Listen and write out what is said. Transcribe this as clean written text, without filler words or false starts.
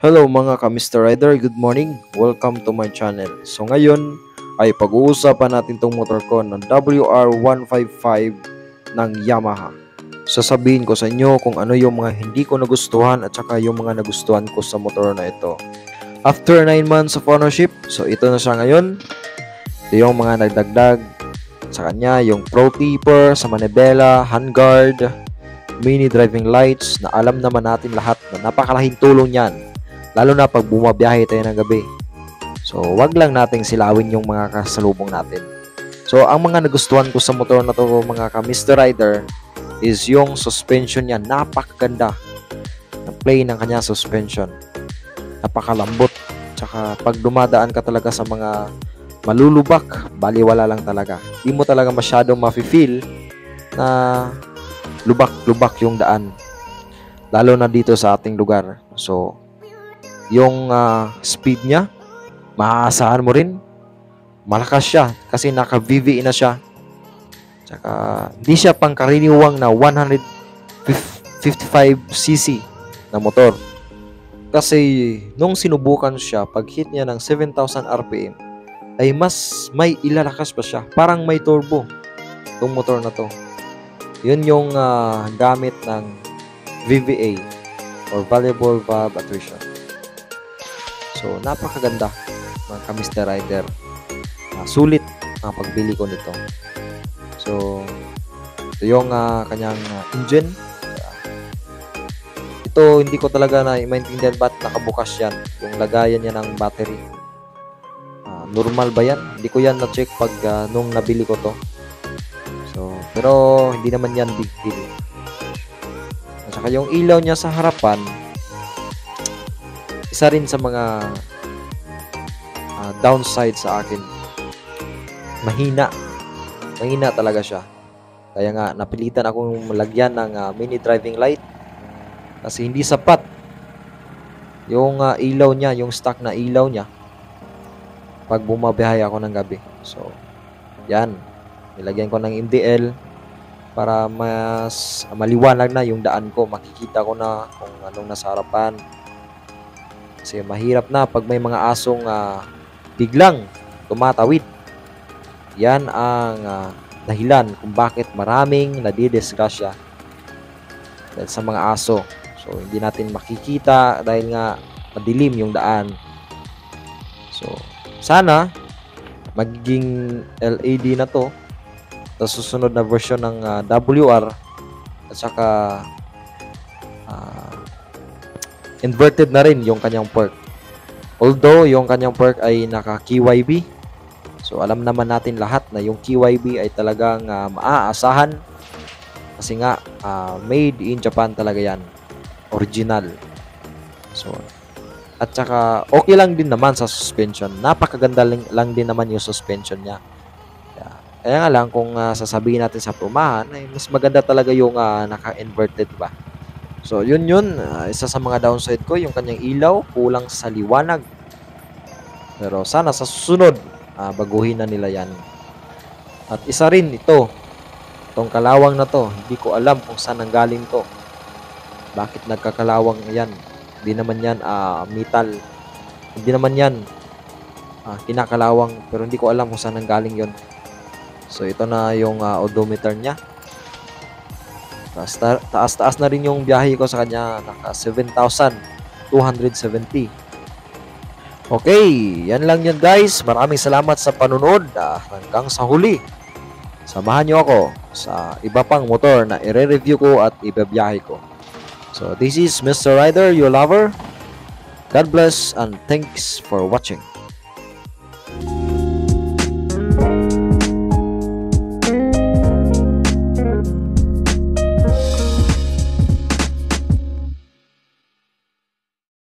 Hello mga ka-Mr. Rider, good morning. Welcome to my channel. So ngayon ay pag-uusapan natin tong motor ko ng WR155 ng Yamaha. Sasabihin ko sa inyo kung ano yung mga hindi ko nagustuhan at saka yung mga nagustuhan ko sa motor na ito. After 9 months of ownership, so ito na siya ngayon. Ito yung mga nagdagdag sa kanya, yung Pro Tipper, sa manibela, handguard, mini driving lights na alam naman natin lahat na napakalahing tulong yan. Lalo na pag bumabiyahe tayo ng gabi. So, wag lang nating silawin yung mga kasalubong natin. So, ang mga nagustuhan ko sa motor na to mga ka-Mr. Rider is yung suspension niya. Napakaganda ng play ng kanya suspension. Napakalambot. Tsaka pag dumadaan ka talaga sa mga malulubak, baliwala lang talaga. Di mo talaga masyadong mafe-feel na lubak-lubak yung daan. Lalo na dito sa ating lugar. So, yung speed niya, maaasahan mo rin. Malakas siya kasi naka-VVE na siya. Tsaka, hindi siya pangkaraniwang na 155cc na motor. Kasi, nung sinubukan siya, pag hit niya ng 7,000 RPM, ay mas may ilalakas pa siya. Parang may turbo itong motor na to. Yun yung gamit ng VVA or Variable Valve Actuation. So, napakaganda mga ka-Mr. Rider. Sulit ang pagbili ko nito. So, ito yung kanyang engine. Ito, hindi ko talaga maintindihan ba't nakabukas yan. Yung lagayan niya ng battery. Normal ba yan? Hindi ko yan na-check pag nung nabili ko to. So, pero hindi naman yan big deal. At saka yung ilaw niya sa harapan, isa rin sa mga downside sa akin. Mahina talaga siya. Kaya nga napilitan akong lagyan ng mini driving light kasi hindi sapat yung ilaw niya, yung stock na ilaw niya pag bumabiyahe ako ng gabi. So yan, nilagyan ko ng MDL para mas maliwanag na yung daan ko, makikita ko na kung anong nasa harapan. Kasi mahirap na pag may mga asong biglang tumatawid. Yan ang dahilan kung bakit maraming nadidisgrasya dahil sa mga aso. So, hindi natin makikita dahil nga madilim yung daan. So, sana magiging LED na to sa susunod na version ng WR at saka inverted na rin yung kanyang perk. Although yung kanyang perk ay naka KYB. So alam naman natin lahat na yung KYB ay talagang maaasahan. Kasi nga made in Japan talaga yan. Original. So at saka okay lang din naman sa suspension. Napakaganda lang din naman yung suspension niya. Kaya nga lang kung sasabihin natin sa pumahan ay mas maganda talaga yung naka-inverted ba. So, yun. Isa sa mga downside ko, yung kanyang ilaw, kulang sa liwanag. Pero sana sa susunod, baguhin na nila yan. At isa rin ito, itong kalawang na to, hindi ko alam kung saan nanggaling to. Bakit nagkakalawang yan? Hindi naman yan metal. Hindi naman yan kinakalawang, pero hindi ko alam kung saan nanggaling yon. So, ito na yung odometer niya. Taas na rin yung biyahe ko sa kanya. Naka 7,270. Okay, yan lang yan guys. Maraming salamat sa panunod. Hanggang sa huli. Samahan nyo ako sa iba pang motor na i-review ko at ibabiyahe ko. So, this is Mr. Rider, your lover. God bless and thanks for watching.